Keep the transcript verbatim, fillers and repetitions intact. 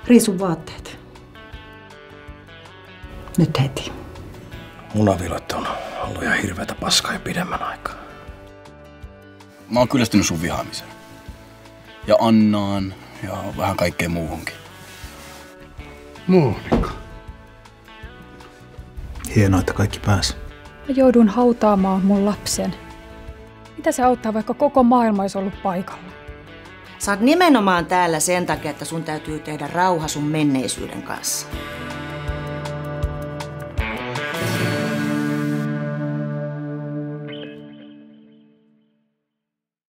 Riisun vaatteet. Nyt heti. Mun avioliit on ollut ihan hirveätä paskaa jo pidemmän aikaa. Mä oon kyllästynyt sun vihaamiseen. Ja Annaan ja vähän kaikkeen muuhunkin. Monika. Hienoa, että kaikki pääsi. Mä joudun hautaamaan mun lapsen. Mitä se auttaa, vaikka koko maailma olisi ollut paikalla? Sä oot nimenomaan täällä sen takia, että sun täytyy tehdä rauha sun menneisyyden kanssa.